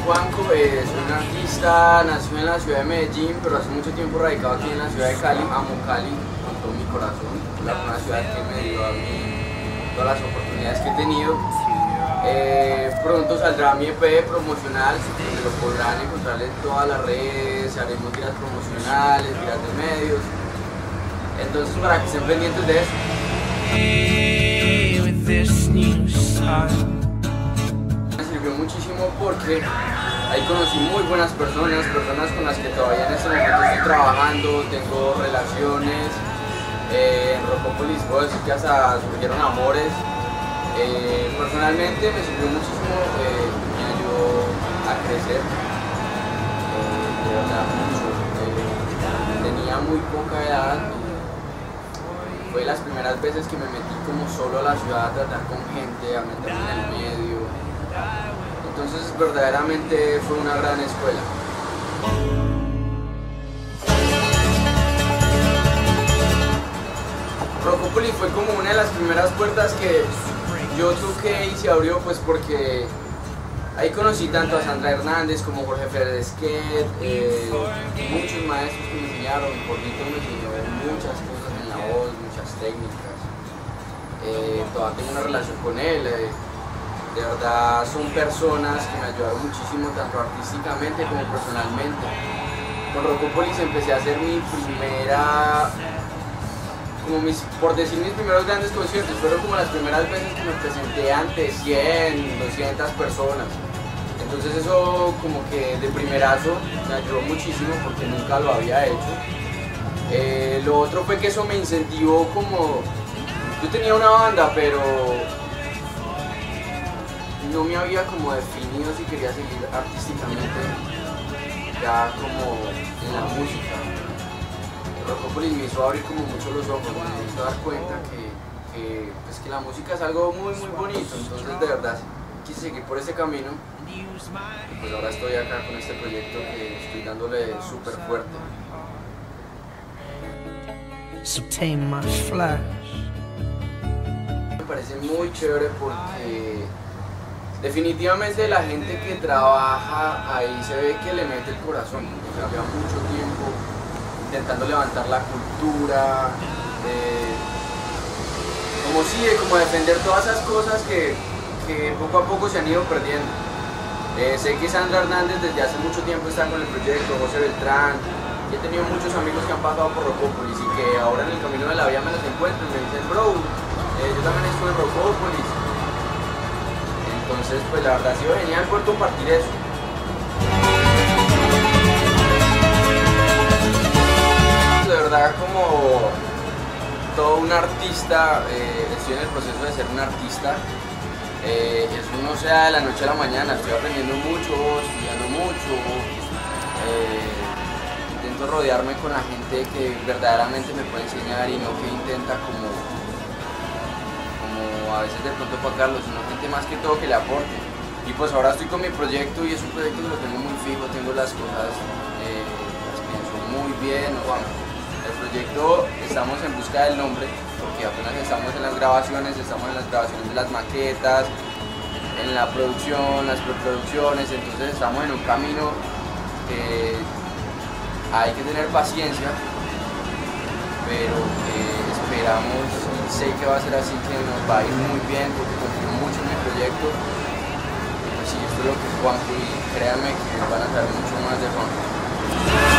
Juanco, soy un artista, nací en la ciudad de Medellín, pero hace mucho tiempo radicado aquí en la ciudad de Cali. Amo Cali con todo mi corazón, es una ciudad que me dio a mí todas las oportunidades que he tenido. Pronto saldrá mi EP promocional, donde lo podrán encontrar en todas las redes, haremos giras promocionales, giras de medios, entonces para que estén pendientes de eso. Me sirvió muchísimo porque ahí conocí muy buenas personas con las que todavía en este momento estoy trabajando, tengo relaciones. En Rocópolis puedo decir que hasta surgieron amores. Personalmente me sirvió muchísimo, me ayudó a crecer, de verdad mucho. Tenía muy poca edad y fue las primeras veces que me metí como solo a la ciudad a tratar con gente, a meterme en el medio. Entonces verdaderamente fue una gran escuela. Rocópolis fue como una de las primeras puertas que yo toqué y se abrió, pues porque ahí conocí tanto a Sandra Hernández como Jorge Fredesquet, muchos maestros que me enseñaron. Jorgito me enseñó muchas cosas en la voz, muchas técnicas. Todavía tengo una relación con él. De verdad son personas que me ayudaron muchísimo, tanto artísticamente como personalmente. Con Rocópolis empecé a hacer mi primera, por decir mis primeros grandes conciertos. Fueron como las primeras veces que me presenté ante 100, 200 personas. Entonces eso como que de primerazo me ayudó muchísimo porque nunca lo había hecho. Lo otro fue que eso me incentivó como... Yo tenía una banda, pero no me había como definido si quería seguir artísticamente ya como en la música. Rocópolis me hizo abrir como mucho los ojos, me hizo dar cuenta pues que la música es algo muy bonito. Entonces de verdad quise seguir por ese camino y pues ahora estoy acá con este proyecto que estoy dándole súper fuerte. So tame my flash. Me parece muy chévere porque definitivamente la gente que trabaja ahí se ve que le mete el corazón. O sea, lleva mucho tiempo intentando levantar la cultura, como defender todas esas cosas que poco a poco se han ido perdiendo. Sé que Sandra Hernández desde hace mucho tiempo está con el proyecto, José Beltrán, y he tenido muchos amigos que han pasado por Rocópolis y que ahora en el camino de la vida me los encuentro y me dicen, bro, yo también estuve en Rocópolis. Entonces pues la verdad ha sido genial poder compartir eso. De verdad, como todo un artista, estoy en el proceso de ser un artista. Eso no se da de la noche a la mañana, estoy aprendiendo mucho, estudiando mucho. Intento rodearme con la gente que verdaderamente me puede enseñar y no que intenta como a veces de pronto opacarlo, sino gente más que todo que le aporte. Y pues ahora estoy con mi proyecto y es un proyecto que lo tengo muy fijo, tengo las cosas, las pienso muy bien. Bueno, el proyecto estamos en busca del nombre porque apenas estamos en las grabaciones de las maquetas, en la producción, las preproducciones, entonces estamos en un camino que hay que tener paciencia, pero esperamos, sé que va a ser así, que nos va a ir muy bien porque confío mucho en mi proyecto. Pues sí, esto es lo que es Juanco y créanme que van a saber mucho más de Juanco.